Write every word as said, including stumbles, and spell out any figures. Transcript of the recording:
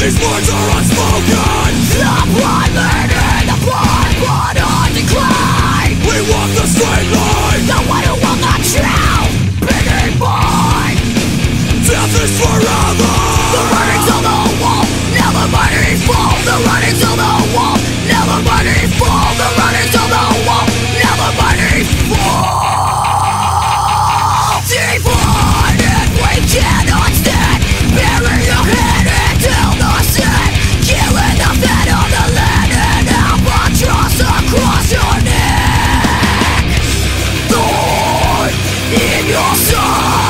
These words are unspoken. The blood murder, the blood, blood on decline. We walk the straight line. The one who will not shout, big and mine. Death is forever. The running's on the wall, now the money's full. The running's on the wall, now the money's full. The running's on the wall, now the money's full. Defunded, we cannot stand. Bury your head until the sun. Killing the fat on the land and albatross across your neck. Thorn in your side.